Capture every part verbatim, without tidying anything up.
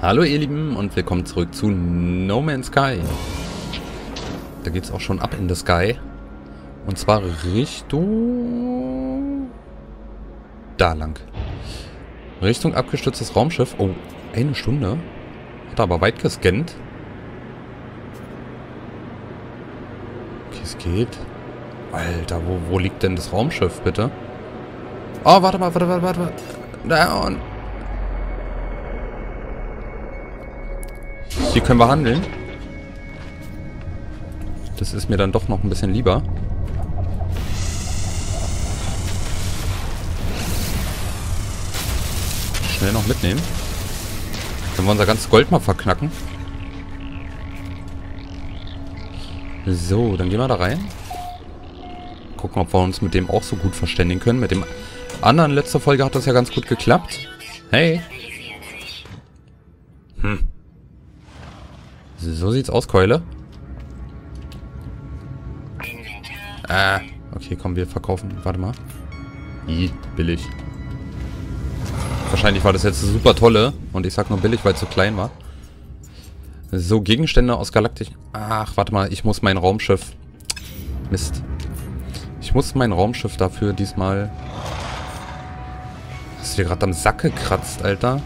Hallo ihr Lieben und willkommen zurück zu No Man's Sky. Da geht's auch schon ab in the Sky. Und zwar Richtung... Da lang. Richtung abgestürztes Raumschiff. Oh, eine Stunde. Hat aber weit gescannt. Okay, es geht. Alter, wo, wo liegt denn das Raumschiff, bitte? Oh, warte mal, warte, warte, warte. Da und... Hier können wir handeln. Das ist mir dann doch noch ein bisschen lieber. Schnell noch mitnehmen. Können wir unser ganzes Gold mal verknacken. So, dann gehen wir da rein. Gucken, ob wir uns mit dem auch so gut verständigen können. Mit dem anderen letzte Folge hat das ja ganz gut geklappt. Hey. Hm. So sieht's aus, Keule. Ah, okay, komm, wir verkaufen. Warte mal. I, billig. Wahrscheinlich war das jetzt eine super tolle. Und ich sag nur billig, weil es so klein war. So, Gegenstände aus galaktischen... Ach, warte mal, ich muss mein Raumschiff... Mist. Ich muss mein Raumschiff dafür diesmal... Hast du dir gerade am Sack gekratzt, Alter?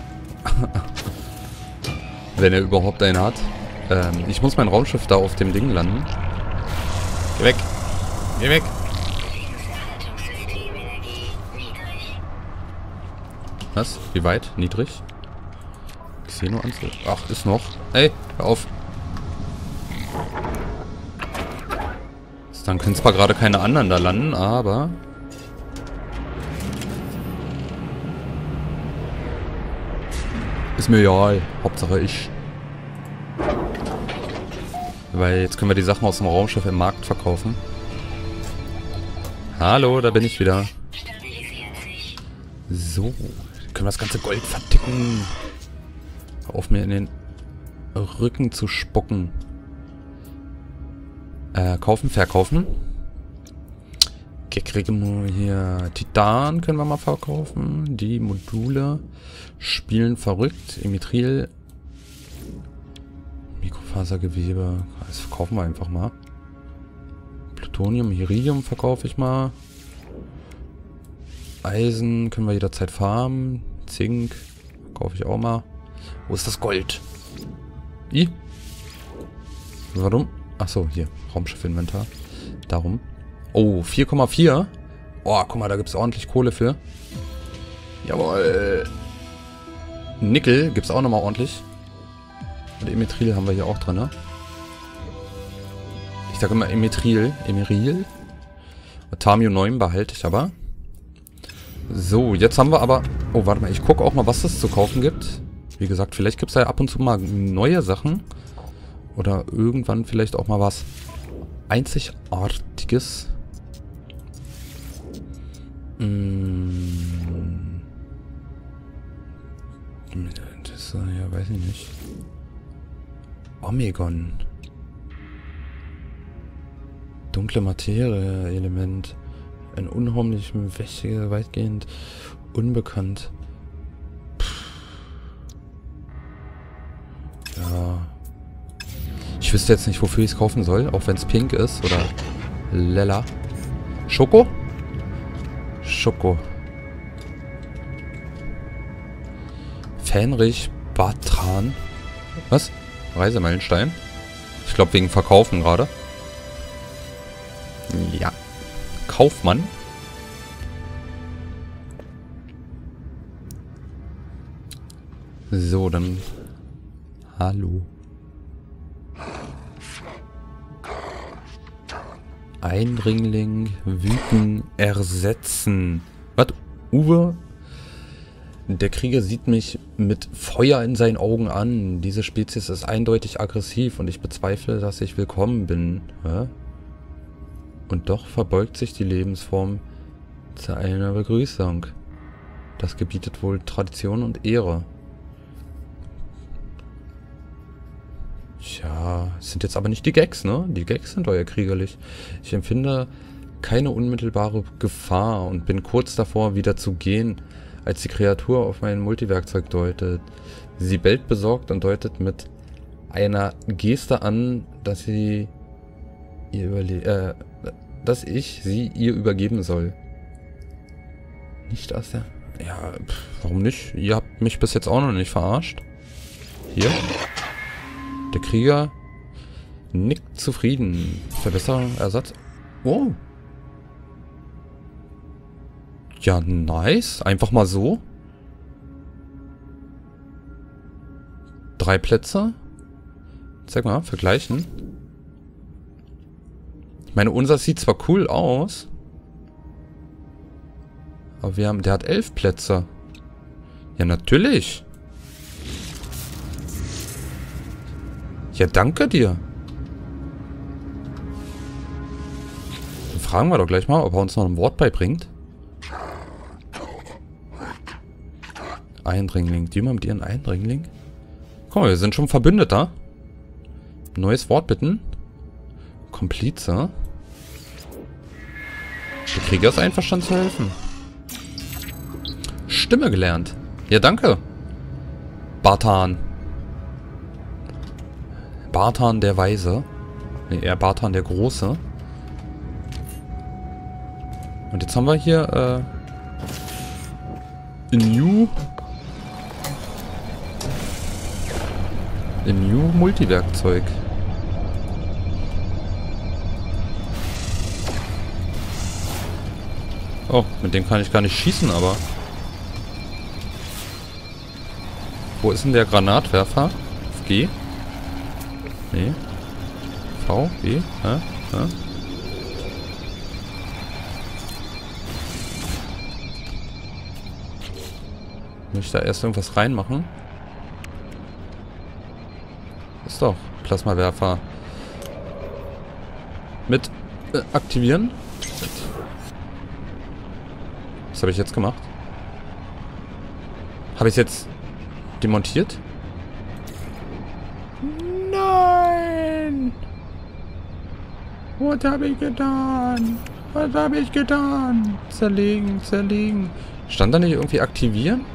Wenn er überhaupt einen hat. Ähm, ich muss mein Raumschiff da auf dem Ding landen. Geh weg. Geh weg. Was? Wie weit? Niedrig? Ich sehe nur Anzug. Ach, ist noch. Hey, hör auf. Dann können zwar gerade keine anderen da landen, aber... Ist mir egal. Hauptsache ich. Weil jetzt können wir die Sachen aus dem Raumschiff im Markt verkaufen. Hallo, da bin ich wieder. So. Können wir das ganze Gold verticken. Hör auf, mir in den Rücken zu spucken. Äh, kaufen, verkaufen. Okay, kriegen wir hier Titan können wir mal verkaufen. Die Module spielen verrückt. Emithril. Mikrofasergewebe. Das verkaufen wir einfach mal. Plutonium, Iridium verkaufe ich mal. Eisen können wir jederzeit farmen. Zink verkaufe ich auch mal. Wo ist das Gold? I? Warum? Achso, hier. Raumschiff-Inventar. Darum. Oh, vier Komma vier. Oh, guck mal, da gibt es ordentlich Kohle für. Jawohl. Nickel gibt es auch nochmal ordentlich. Und Emithril haben wir hier auch drin, ne? Ich sage immer Emithril. Emeril. Tamium neun behalte ich aber. So, jetzt haben wir aber... Oh, warte mal, ich gucke auch mal, was es zu kaufen gibt. Wie gesagt, vielleicht gibt es ja ab und zu mal neue Sachen. Oder irgendwann vielleicht auch mal was Einzigartiges. Hm. Das, ja, weiß ich nicht. Omegon. Dunkle Materie, Element. Ein unheimlichem Wächter, weitgehend unbekannt. Pff. Ja. Ich wüsste jetzt nicht, wofür ich es kaufen soll, auch wenn es pink ist oder lila. Schoko? Schoko. Fähnrich Batran. Was? Reisemeilenstein? Ich glaube wegen Verkaufen gerade. Ja. Kaufmann. So, dann... Hallo. Eindringling, wüten, ersetzen. Was? Uwe? Der Krieger sieht mich mit Feuer in seinen Augen an. Diese Spezies ist eindeutig aggressiv und ich bezweifle, dass ich willkommen bin. Hä? Und doch verbeugt sich die Lebensform zu einer Begrüßung. Das gebietet wohl Tradition und Ehre. Tja, es sind jetzt aber nicht die Gags, ne? Die Gags sind euer kriegerlich. Ich empfinde keine unmittelbare Gefahr und bin kurz davor, wieder zu gehen. als die Kreatur auf mein Multiwerkzeug deutet. Sie bellt besorgt und deutet mit einer Geste an, dass sie ihr überle äh, dass ich sie ihr übergeben soll. Nicht aus der... Ja, pff, warum nicht? Ihr habt mich bis jetzt auch noch nicht verarscht. Hier. Der Krieger nickt zufrieden. Verbesserung, Ersatz. Oh. Ja, nice. Einfach mal so. Drei Plätze. Zeig mal, vergleichen. Ich meine, unser sieht zwar cool aus. Aber wir haben, der hat elf Plätze. Ja, natürlich. Ja, danke dir. Dann fragen wir doch gleich mal, ob er uns noch ein Wort beibringt. Eindringling. Die mit ihren Eindringling? Guck mal, wir sind schon Verbündeter. Neues Wort bitten. Komplize. Der Krieger ist einverstanden zu helfen. Stimme gelernt. Ja, danke. Bartan. Bartan der Weise. Ne, eher Bartan der Große. Und jetzt haben wir hier äh, ein New... ein New Multiwerkzeug. Oh, mit dem kann ich gar nicht schießen, aber... Wo ist denn der Granatwerfer? G? Nee. V? B? Hä? Hä? Muss ich da erst irgendwas reinmachen? Ist doch. Plasmawerfer. Mit äh, aktivieren. Was habe ich jetzt gemacht? Habe ich es jetzt demontiert? Nein! Was habe ich getan? Was habe ich getan? Zerlegen, zerlegen. Stand da nicht irgendwie aktivieren?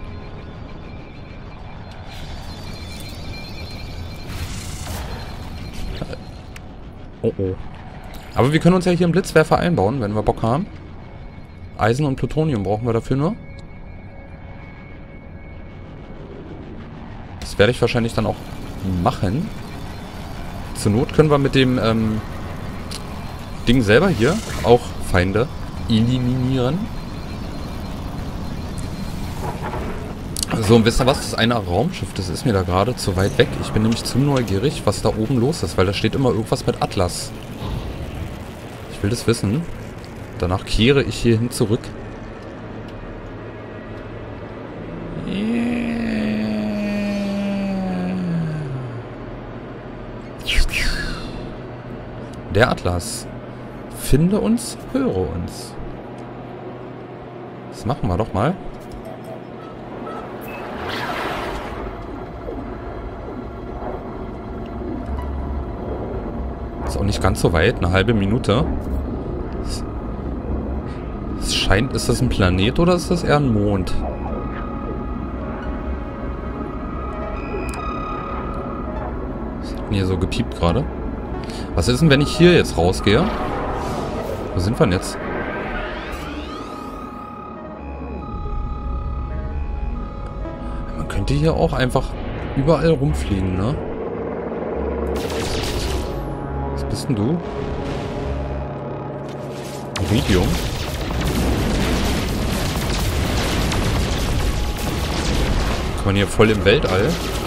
Oh oh. Aber wir können uns ja hier einen Blitzwerfer einbauen, wenn wir Bock haben. Eisen und Plutonium brauchen wir dafür nur. Das werde ich wahrscheinlich dann auch machen. Zur Not können wir mit dem ähm, Ding selber hier auch Feinde eliminieren. So, und wisst ihr was? Das eine Raumschiff, das ist mir da gerade zu weit weg. Ich bin nämlich zu neugierig, was da oben los ist, weil da steht immer irgendwas mit Atlas. Ich will das wissen. Danach kehre ich hierhin zurück. Der Atlas. Finde uns, höre uns. Das machen wir doch mal. Ist auch nicht ganz so weit, eine halbe Minute. Es scheint, ist das ein Planet oder ist das eher ein Mond? Was hat denn hier so gepiept gerade? Was ist denn, wenn ich hier jetzt rausgehe? Wo sind wir denn jetzt? Man könnte hier auch einfach überall rumfliegen, ne? Was bist denn du? Medium? Kann man hier voll im Weltall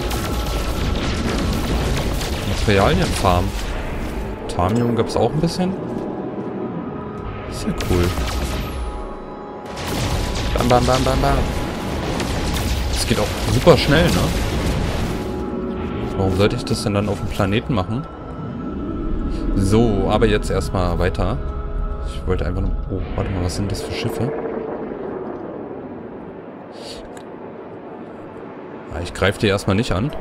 Materialien farmen. Thamium gab es auch ein bisschen. Ist ja cool. Bam, bam, bam, bam, bam. Das geht auch super schnell, ne? Warum sollte ich das denn dann auf dem Planeten machen? So, aber jetzt erstmal weiter. Ich wollte einfach nur... Oh, warte mal, was sind das für Schiffe? Ja, ich greife die erstmal nicht an.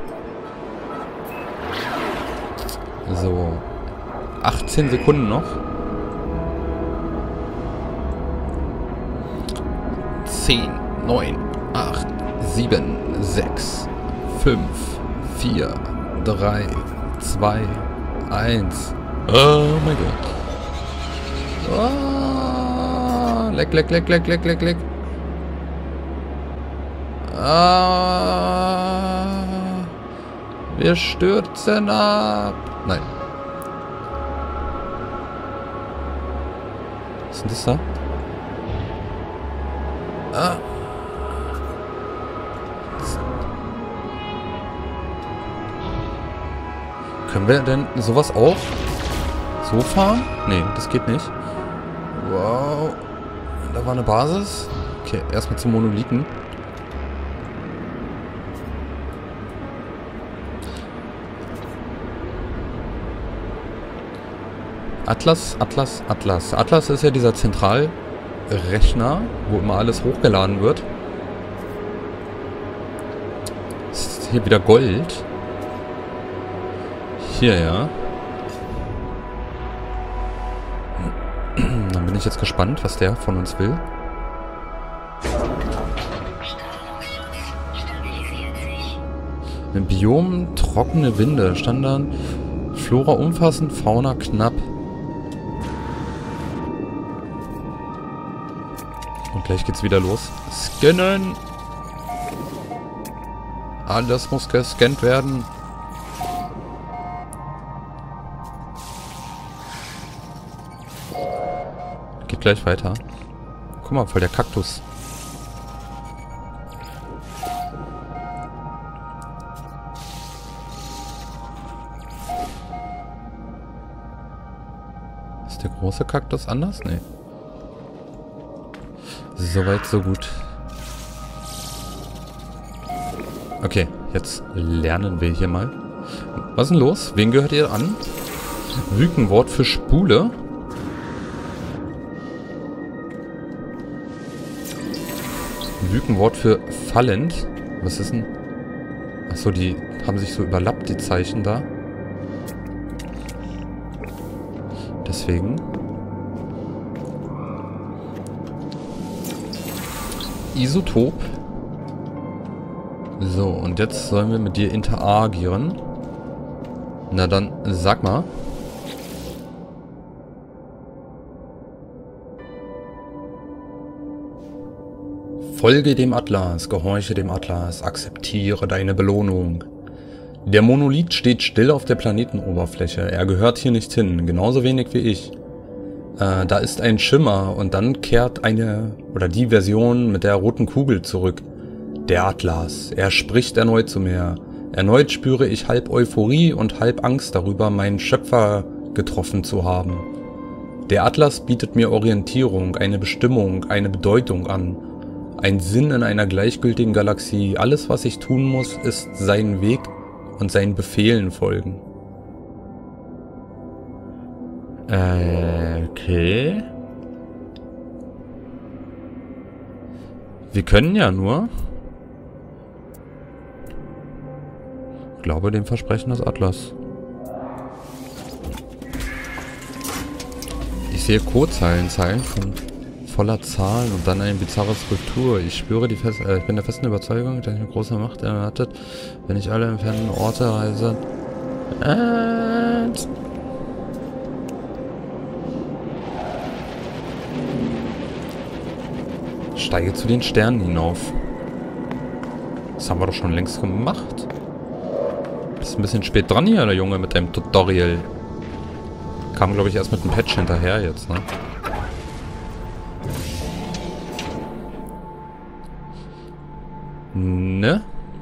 So. achtzehn Sekunden noch. zehn, neun, acht, sieben, sechs, fünf, vier, drei, zwei, eins. Oh mein Gott. Oh, leck, leck, leck, leck, leck, leck, leck. Ah, wir stürzen ab. Nein. Was ist denn das da? Ah. Können wir denn sowas auch so fahren? Nee, das geht nicht. Wow. Da war eine Basis. Okay, erstmal zum Monolithen. Atlas, Atlas, Atlas. Atlas ist ja dieser Zentralrechner, wo immer alles hochgeladen wird. Ist hier wieder Gold. Hier, ja. Dann bin ich jetzt gespannt, was der von uns will. Im Biom trockene Winde. Standard. Flora umfassend, Fauna knapp. Und gleich geht's wieder los. Scannen! Alles muss gescannt werden. Geht gleich weiter. Guck mal, voll der Kaktus. Ist der große Kaktus anders? Nee. Soweit, so gut. Okay, jetzt lernen wir hier mal. Was ist denn los? Wen gehört ihr an? Wükenwort für Spule. Wükenwort für fallend. Was ist denn? Achso, die haben sich so überlappt, die Zeichen da. Deswegen. Isotop. So, und jetzt sollen wir mit dir interagieren. Na dann, sag mal. Folge dem Atlas, gehorche dem Atlas, akzeptiere deine Belohnung. Der Monolith steht still auf der Planetenoberfläche. Er gehört hier nicht hin, genauso wenig wie ich. Äh, da ist ein Schimmer und dann kehrt eine, oder die Version mit der roten Kugel zurück. Der Atlas, er spricht erneut zu mir. Erneut spüre ich halb Euphorie und halb Angst darüber, meinen Schöpfer getroffen zu haben. Der Atlas bietet mir Orientierung, eine Bestimmung, eine Bedeutung an. Ein Sinn in einer gleichgültigen Galaxie. Alles, was ich tun muss, ist seinen Weg und seinen Befehlen folgen. Äh, okay. Wir können ja nur... Ich glaube dem Versprechen des Atlas. Ich sehe Codezeilen, Zeilen von voller Zahlen und dann eine bizarre Skulptur. Ich spüre die Fest äh, ich bin der festen Überzeugung, dass ich eine große Macht erwartet, wenn ich alle entfernten Orte reise. Und steige zu den Sternen hinauf. Das haben wir doch schon längst gemacht. Bist ein bisschen spät dran hier, der Junge, mit deinem Tutorial. Kam, glaube ich, erst mit einem Patch hinterher jetzt, ne? Ne?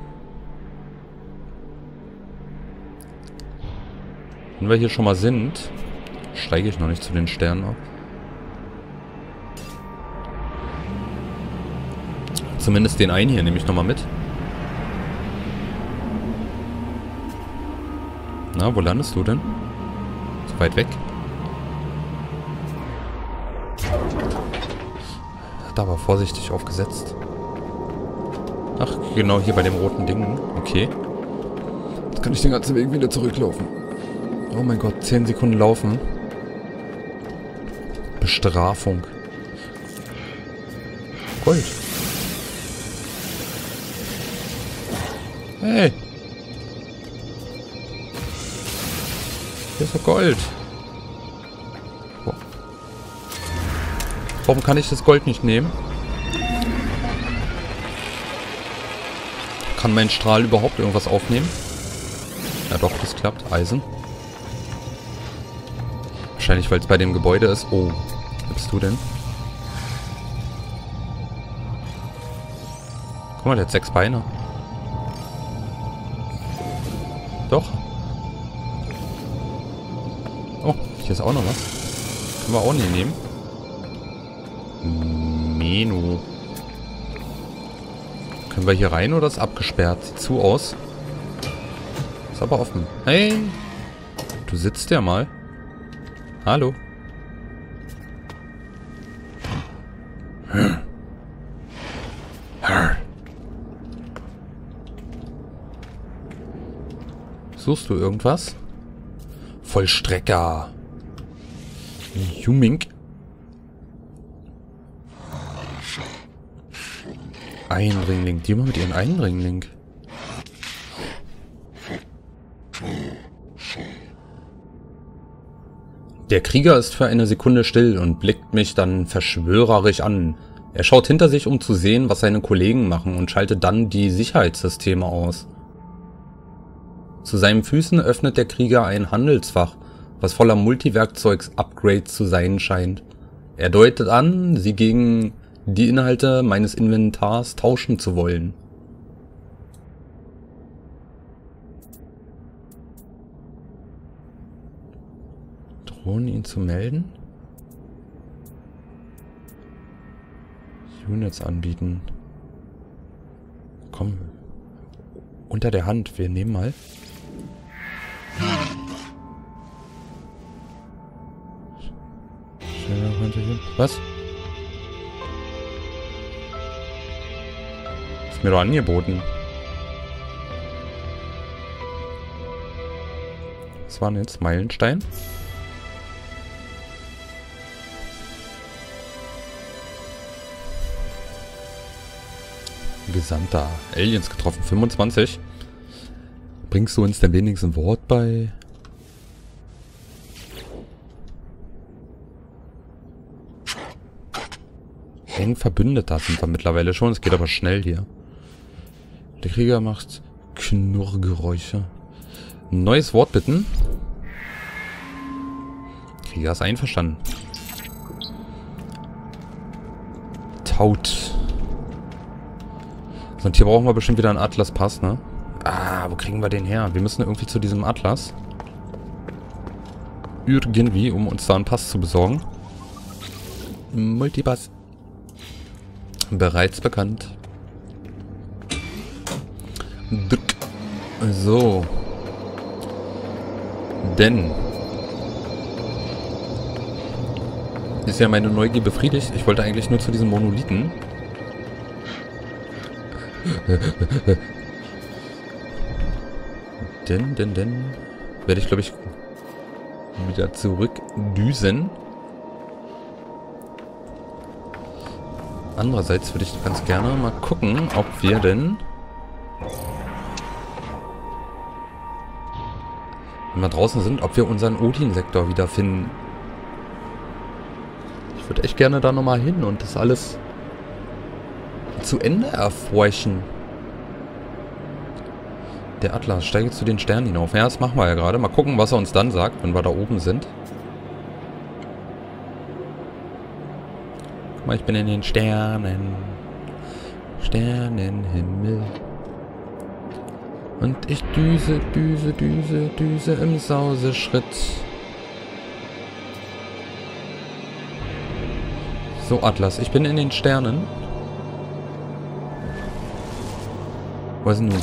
Wenn wir hier schon mal sind, steige ich noch nicht zu den Sternen ab. Zumindest den einen hier nehme ich nochmal mit. Na, wo landest du denn? So weit weg? Hat aber vorsichtig aufgesetzt. Ach, genau hier bei dem roten Ding. Okay. Jetzt kann ich den ganzen Weg wieder zurücklaufen. Oh mein Gott, zehn Sekunden laufen. Bestrafung. Gold. Hey. Hier ist doch Gold. Warum kann ich das Gold nicht nehmen? Kann mein Strahl überhaupt irgendwas aufnehmen? Ja doch, das klappt. Eisen. Wahrscheinlich, weil es bei dem Gebäude ist. Oh, was bist du denn? Guck mal, der hat sechs Beine. Doch. Oh, hier ist auch noch was. Können wir auch nicht nehmen. Menu. Können wir hier rein oder ist abgesperrt? Sieht zu aus. Ist aber offen. Hey! Du sitzt ja mal. Hallo. Suchst du irgendwas? Vollstrecker. Humink. Eindringling. Die mal mit ihren Eindringling. Der Krieger ist für eine Sekunde still und blickt mich dann verschwörerisch an. Er schaut hinter sich, um zu sehen, was seine Kollegen machen, und schaltet dann die Sicherheitssysteme aus. Zu seinen Füßen öffnet der Krieger ein Handelsfach, was voller Multiwerkzeugs-Upgrades zu sein scheint. Er deutet an, sie gegen die Inhalte meines Inventars tauschen zu wollen. Drohen ihn zu melden? Units anbieten. Komm. Unter der Hand. Wir nehmen mal. Was? Ist mir doch angeboten. Was war denn jetzt? Meilenstein? Gesandter. Aliens getroffen. fünfundzwanzig. Bringst du uns denn wenigstens ein Wort bei? Eng Verbündeter sind wir mittlerweile schon. Es geht aber schnell hier. Der Krieger macht Knurrgeräusche. Neues Wort bitten. Krieger ist einverstanden. Taut. Und hier brauchen wir bestimmt wieder einen Atlas-Pass, ne? Ah, wo kriegen wir den her? Wir müssen irgendwie zu diesem Atlas. Irgendwie, um uns da einen Pass zu besorgen. Multipass. Bereits bekannt. Drück. So. Denn ist ja meine Neugier befriedigt. Ich wollte eigentlich nur zu diesem Monolithen. denn, denn, denn werde ich, glaube ich, wieder zurückdüsen. Andererseits würde ich ganz gerne mal gucken, ob wir denn, wenn wir draußen sind, ob wir unseren Odin-Sektor wiederfinden. Ich würde echt gerne da nochmal hin und das alles zu Ende erforschen. Der Atlas steigt zu den Sternen hinauf. Ja, das machen wir ja gerade. Mal gucken, was er uns dann sagt, wenn wir da oben sind. Guck mal, ich bin in den Sternen. Sternenhimmel. Und ich düse, düse, düse, düse im Sauseschritt. So, Atlas, ich bin in den Sternen. Was nun?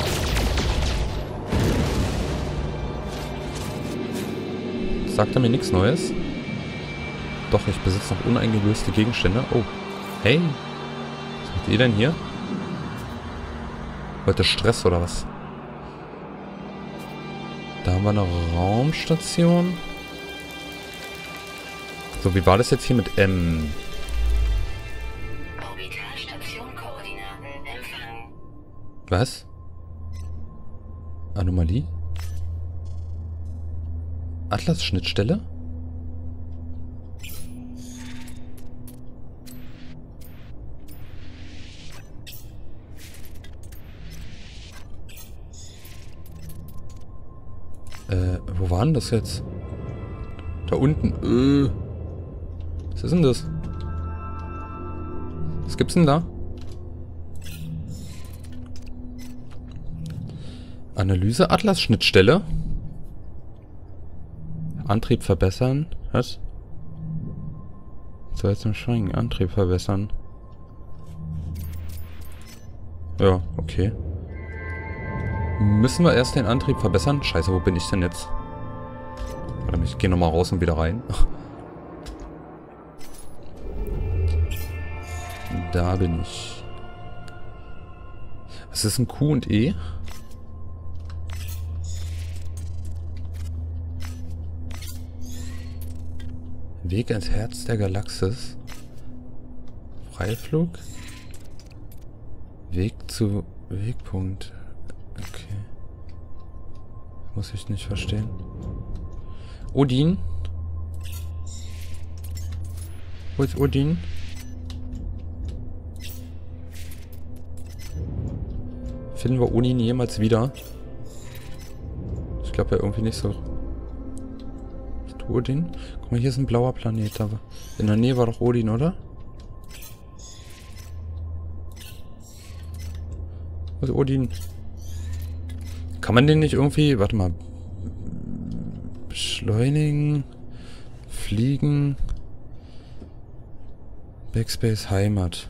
Sagt er mir nichts Neues? Doch, ich besitze noch uneingelöste Gegenstände. Oh, hey. Was macht ihr denn hier? Heute Stress oder was? Da haben wir eine Raumstation. So, wie war das jetzt hier mit M? Was? Anomalie? Atlas-Schnittstelle? Äh, wo war denn das jetzt? Da unten. Äh. Was ist denn das? Was gibt's denn da? Analyse Atlas-Schnittstelle. Antrieb verbessern. Was? So, jetzt im Schwingen. Antrieb verbessern. Ja, okay. Müssen wir erst den Antrieb verbessern? Scheiße, wo bin ich denn jetzt? Warte, ich gehe nochmal raus und wieder rein. Da bin ich. Was ist ein Q und E? Weg ins Herz der Galaxis. Freiflug. Weg zu Wegpunkt. Okay. Muss ich nicht verstehen. Odin? Wo ist Odin? Finden wir Odin jemals wieder? Ich glaube ja irgendwie nicht so. Ist Odin? Guck mal, hier ist ein blauer Planet, aber in der Nähe war doch Odin, oder? Wo ist Odin? Kann man den nicht irgendwie, warte mal, beschleunigen, fliegen, Backspace, Heimat.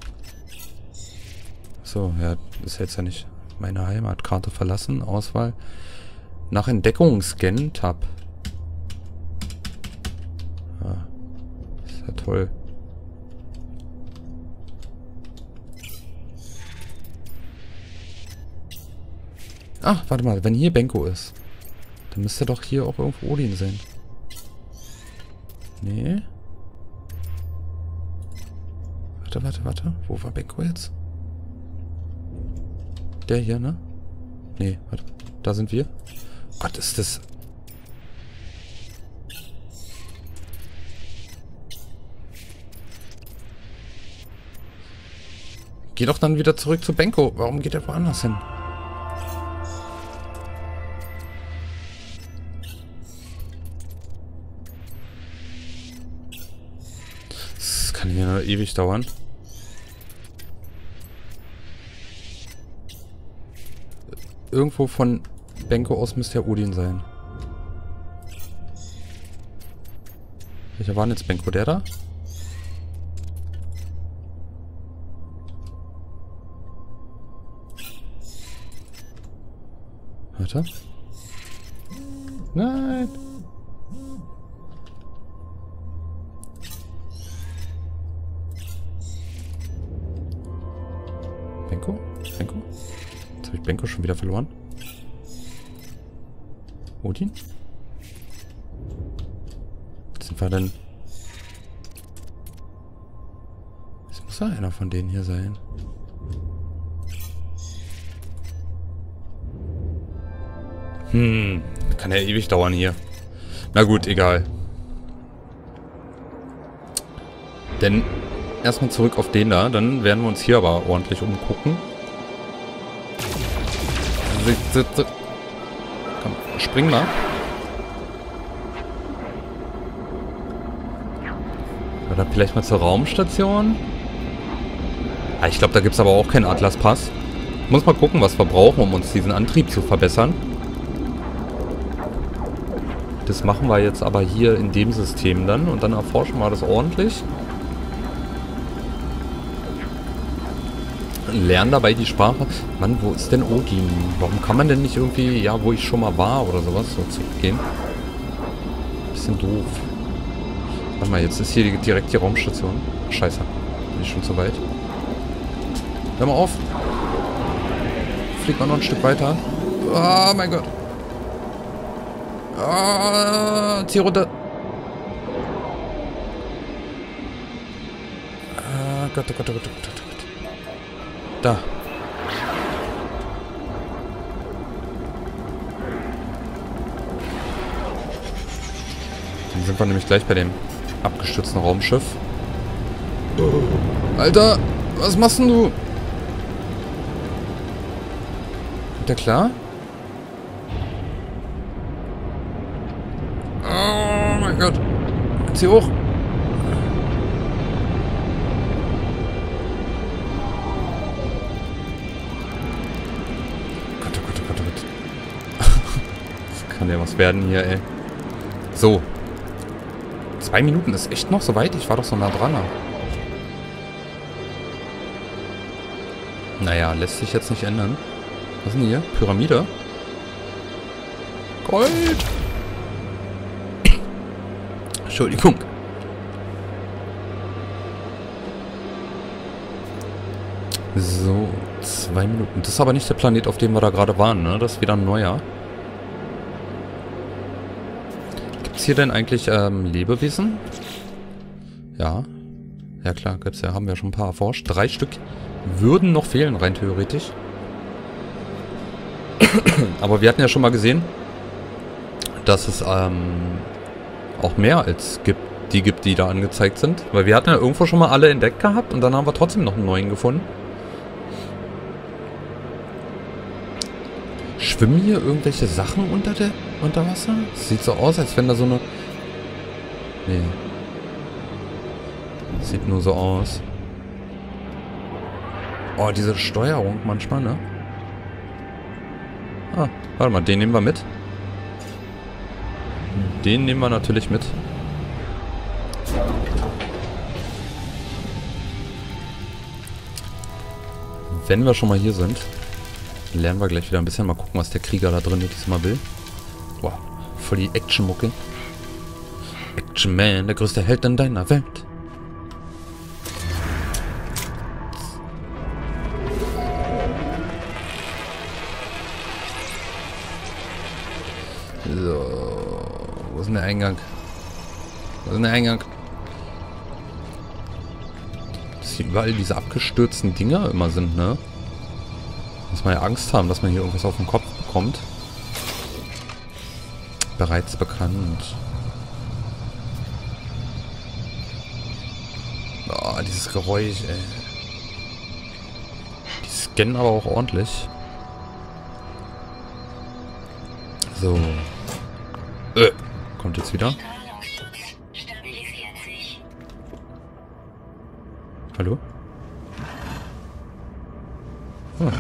So, ja, das ist jetzt ja nicht meine Heimatkarte verlassen, Auswahl, nach Entdeckung scannen, Tab. Ah, ist ja toll. Ach, warte mal, wenn hier Benko ist, dann müsste doch hier auch irgendwo Odin sein. Nee. Warte, warte, warte. Wo war Benko jetzt? Der hier, ne? Nee, warte. Da sind wir. Gott, ist das... Geh doch dann wieder zurück zu Benko. Warum geht er woanders hin? Das kann hier noch ewig dauern. Irgendwo von Benko aus müsste ja Odin sein. Welcher war denn jetzt Benko? Der da? Warte. Nein! Benko? Benko? Jetzt habe ich Benko schon wieder verloren. Odin? Was sind wir denn? Es muss ja einer von denen hier sein. Hm, kann ja ewig dauern hier. Na gut, egal. Denn erstmal zurück auf den da, dann werden wir uns hier aber ordentlich umgucken. Komm, spring mal. Oder vielleicht mal zur Raumstation? Ah, ich glaube, da gibt es aber auch keinen Atlas-Pass. Muss mal gucken, was wir brauchen, um uns diesen Antrieb zu verbessern. Das machen wir jetzt aber hier in dem System dann und dann erforschen wir das ordentlich. Lernen dabei die Sprache. Mann, wo ist denn Odin? Warum kann man denn nicht irgendwie, ja, wo ich schon mal war oder sowas, so zurückgehen? Bisschen doof. Warte mal, jetzt ist hier die, direkt die Raumstation. Scheiße, bin ich schon zu weit. Hör mal auf. Fliegt mal noch ein Stück weiter. Oh mein Gott. Ah, zieh runter. Ah, Gott, oh Gott, oh Gott, oh Gott, oh Gott. Da. Dann sind wir nämlich gleich bei dem abgestürzten Raumschiff. Alter, was machst denn du? Kommt der klar? Oh mein Gott. Jetzt hier hoch. Gott, oh Gott, oh Gott, oh Gott. Das kann ja was werden hier, ey. So. Zwei Minuten ist echt noch so weit. Ich war doch so nah dran. Naja, lässt sich jetzt nicht ändern. Was ist denn hier? Pyramide? Gold! Entschuldigung. So, zwei Minuten. Das ist aber nicht der Planet, auf dem wir da gerade waren, ne? Das ist wieder ein neuer. Gibt es hier denn eigentlich ähm, Lebewesen? Ja. Ja klar, gibt's ja. Haben wir schon ein paar erforscht. Drei Stück würden noch fehlen, rein theoretisch. Aber wir hatten ja schon mal gesehen, dass es ähm, auch mehr als gibt, die gibt, die da angezeigt sind. Weil wir hatten ja irgendwo schon mal alle entdeckt gehabt und dann haben wir trotzdem noch einen neuen gefunden. Schwimmen hier irgendwelche Sachen unter der unter Wasser? Sieht so aus, als wenn da so eine... Nee. Sieht nur so aus. Oh, diese Steuerung manchmal, ne? Ah, warte mal, den nehmen wir mit. Den nehmen wir natürlich mit. Wenn wir schon mal hier sind, lernen wir gleich wieder ein bisschen. Mal gucken, was der Krieger da drin diesmal will. Boah, voll die Action-Mucke. Action Man, der größte Held in deiner Welt. So, wo ist denn der Eingang? Wo ist denn der Eingang? Dass hier überall diese abgestürzten Dinger immer sind, ne? Muss man ja Angst haben, dass man hier irgendwas auf den Kopf bekommt. Bereits bekannt. Oh, dieses Geräusch, ey. Die scannen aber auch ordentlich. So. Äh, kommt jetzt wieder. Hallo? Hm.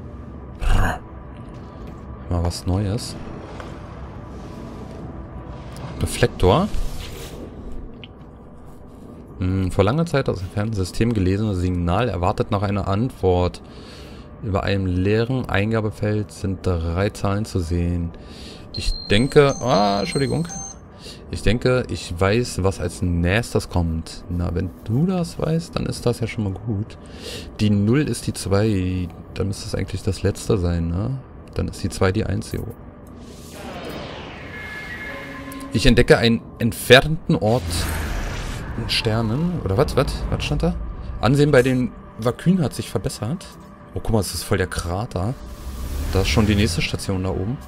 Mal was Neues. Reflektor. Hm, vor langer Zeit aus dem Fernsehsystem gelesenes Signal erwartet nach einer Antwort. Über einem leeren Eingabefeld sind drei Zahlen zu sehen. Ich denke... Ah, Entschuldigung. Ich denke, ich weiß, was als nächstes kommt. Na, wenn du das weißt, dann ist das ja schon mal gut. Die null ist die zwei. Dann müsste es eigentlich das letzte sein, ne? Dann ist die zwei die eins. Jo. Ich entdecke einen entfernten Ort in Sternen. Oder was? Was? Was stand da? Ansehen bei den Vakuen hat sich verbessert. Oh, guck mal, das ist voll der Krater. Da ist schon die nächste Station da oben.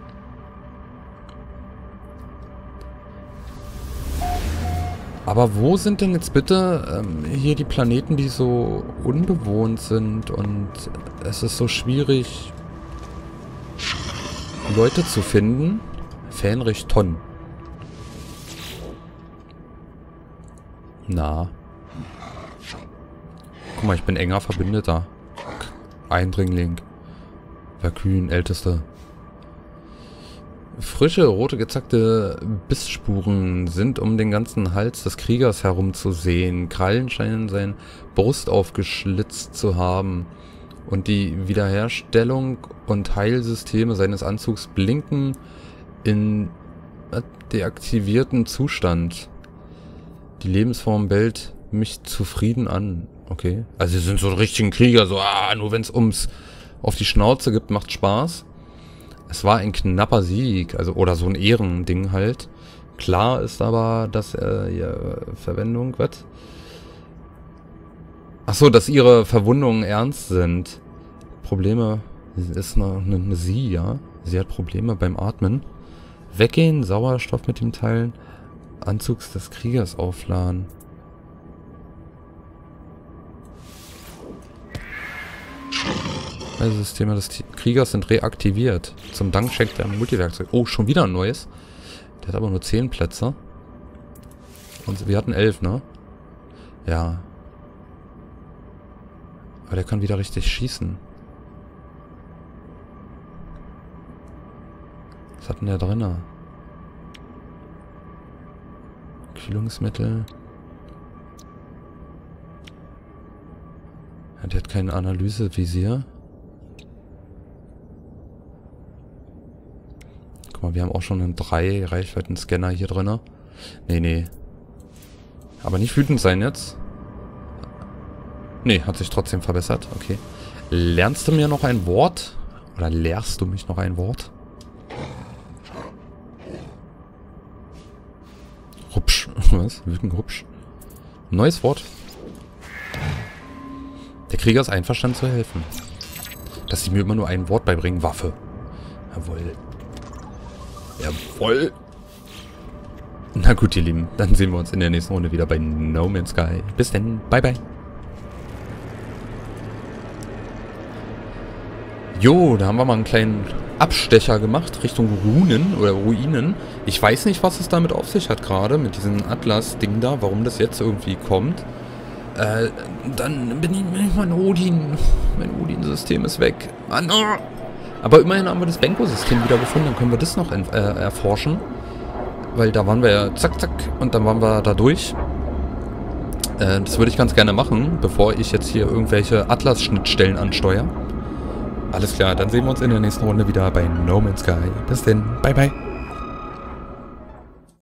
Aber wo sind denn jetzt bitte ähm, hier die Planeten, die so unbewohnt sind und es ist so schwierig, Leute zu finden? Fähnrich Tonn. Na. Guck mal, ich bin enger Verbündeter. Eindringling. Vakuen, Älteste. Frische, rote, gezackte Bissspuren sind um den ganzen Hals des Kriegers herum zu sehen. Krallen scheinen seine Brust aufgeschlitzt zu haben. Und die Wiederherstellung und Heilsysteme seines Anzugs blinken in deaktivierten Zustand. Die Lebensform bellt mich zufrieden an. Okay. Also sie sind so richtigen Krieger, so, ah, nur wenn es ums auf die Schnauze gibt, macht Spaß. Es war ein knapper Sieg, also oder so ein Ehrending halt. Klar ist aber, dass äh, ihre Verwendung, was? Ach so, dass ihre Verwundungen ernst sind. Probleme ist eine, eine, eine sie, ja. Sie hat Probleme beim Atmen. Weggehen, Sauerstoff mit ihm teilen. Anzugs des Kriegers aufladen. Also Systeme des Kriegers sind reaktiviert. Zum Dank schenkt er ein Multiwerkzeug. Oh, schon wieder ein neues. Der hat aber nur zehn Plätze. Und wir hatten elf, ne? Ja. Aber der kann wieder richtig schießen. Was hat denn der drin? Kühlungsmittel. Ja, der hat kein Analysevisier. Guck mal, wir haben auch schon einen drei Reichweiten-Scanner hier drin. Nee, nee. Aber nicht wütend sein jetzt. Nee, hat sich trotzdem verbessert. Okay. Lernst du mir noch ein Wort? Oder lehrst du mich noch ein Wort? Rupsch. Was? Wütend Rupsch. Neues Wort. Der Krieger ist einverstanden zu helfen. Dass sie mir immer nur ein Wort beibringen. Waffe. Jawohl. Jawohl. Na gut, ihr Lieben. Dann sehen wir uns in der nächsten Runde wieder bei No Man's Sky. Bis dann. Bye, bye. Jo, da haben wir mal einen kleinen Abstecher gemacht Richtung Runen oder Ruinen. Ich weiß nicht, was es damit auf sich hat gerade, mit diesem Atlas-Ding da, warum das jetzt irgendwie kommt. Äh, dann bin ich, mein Odin, mein Odin-System ist weg. Mann, oh. Aber immerhin haben wir das Benko-System wieder gefunden, dann können wir das noch äh, erforschen. Weil da waren wir ja zack, zack, und dann waren wir da durch. Äh, das würde ich ganz gerne machen, bevor ich jetzt hier irgendwelche Atlas-Schnittstellen ansteuere. Alles klar, dann sehen wir uns in der nächsten Runde wieder bei No Man's Sky. Bis dann, bye bye.